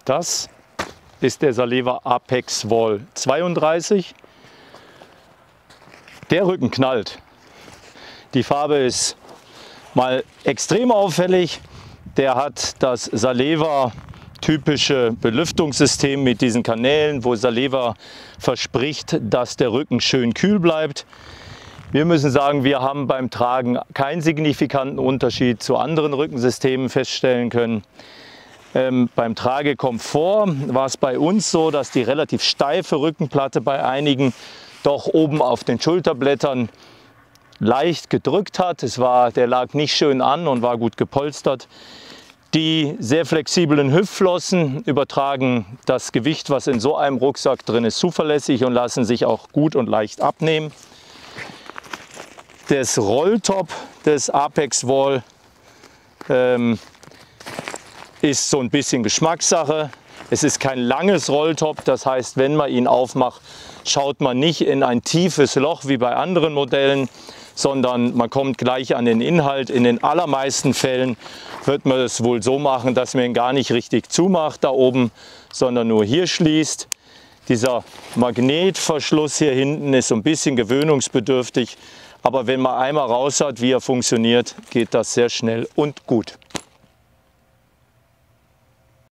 Das ist der Saleva Apex Wall 32. Der Rücken knallt. Die Farbe ist mal extrem auffällig. Der hat das Saleva typische Belüftungssystem mit diesen Kanälen, wo Saleva verspricht, dass der Rücken schön kühl bleibt. Wir müssen sagen, wir haben beim Tragen keinen signifikanten Unterschied zu anderen Rückensystemen feststellen können. Beim Tragekomfort war es bei uns so, dass die relativ steife Rückenplatte bei einigen doch oben auf den Schulterblättern leicht gedrückt hat. Der lag nicht schön an und war gut gepolstert. Die sehr flexiblen Hüftflossen übertragen das Gewicht, was in so einem Rucksack drin ist, zuverlässig und lassen sich auch gut und leicht abnehmen. Das Rolltop des Apex Wall ist so ein bisschen Geschmackssache. Es ist kein langes Rolltop, das heißt, wenn man ihn aufmacht, schaut man nicht in ein tiefes Loch wie bei anderen Modellen, sondern man kommt gleich an den Inhalt. In den allermeisten Fällen wird man es wohl so machen, dass man ihn gar nicht richtig zumacht da oben, sondern nur hier schließt. Dieser Magnetverschluss hier hinten ist so ein bisschen gewöhnungsbedürftig, aber wenn man einmal raus hat, wie er funktioniert, geht das sehr schnell und gut.